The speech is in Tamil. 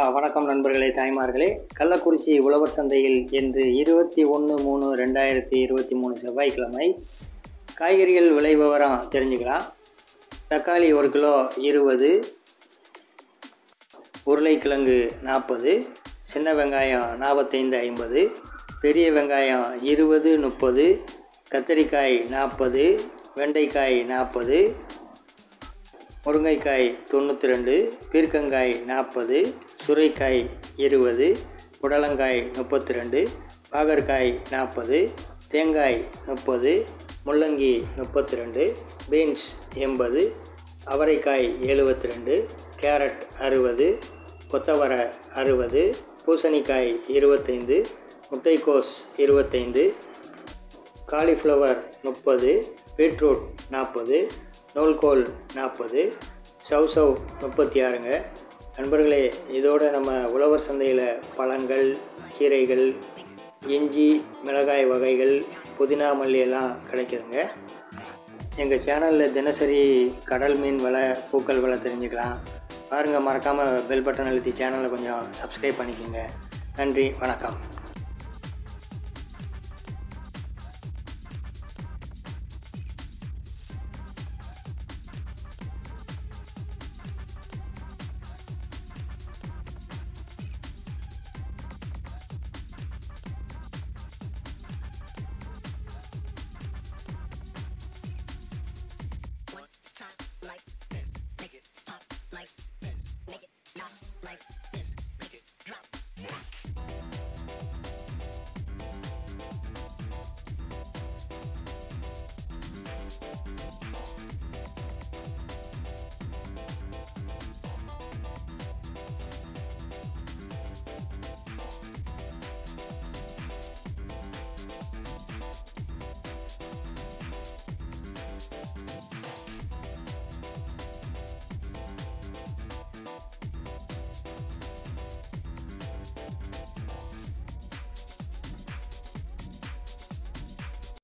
வணக்கம் நண்பர்களே, தாய்மார்களே. கள்ளக்குறிச்சி உழவர் சந்தையில் இன்று 21/3/2023 செவ்வாய்க்கிழமை காய்கறிகள் விலை விவரம் தெரிஞ்சுக்கலாம். தக்காளி 1 கிலோ 20, உருளைக்கிழங்கு 40, சின்ன வெங்காயம் 45-50, பெரிய வெங்காயம் 20-30, கத்தரிக்காய் 40, வெண்டைக்காய் 40, முருங்கைக்காய் 92, பீர்க்கங்காய் 40, சுரைக்காய் 20, புடலங்காய் 32, பாகற்காய் 40, தேங்காய் 30, முள்ளங்கி 32, பீன்ஸ் 80, அவரைக்காய் 72, கேரட் 60, கொத்தவரை 60, பூசணிக்காய் 25, முட்டைக்கோஸ் 25, காலிஃப்ளவர் 30, பீட்ரூட் 40, நூல்கோல் 40, சவ்சவ் 36ங்க. நண்பர்களே, இதோடு நம்ம உழவர் சந்தையில் பழங்கள், கீரைகள், இஞ்சி, மிளகாய் வகைகள், புதினா, மல்லி எல்லாம் கிடைக்குதுங்க. எங்கள் சேனலில் தினசரி கடல் மீன் விலை, பூக்கள் விலை தெரிஞ்சுக்கலாம். பாருங்கள், மறக்காமல் பெல் பட்டன் அழுத்தி சேனலை கொஞ்சம் சப்ஸ்கிரைப் பண்ணிக்கோங்க. நன்றி, வணக்கம். Like this, make it pop like this, make it not like this, make it drop.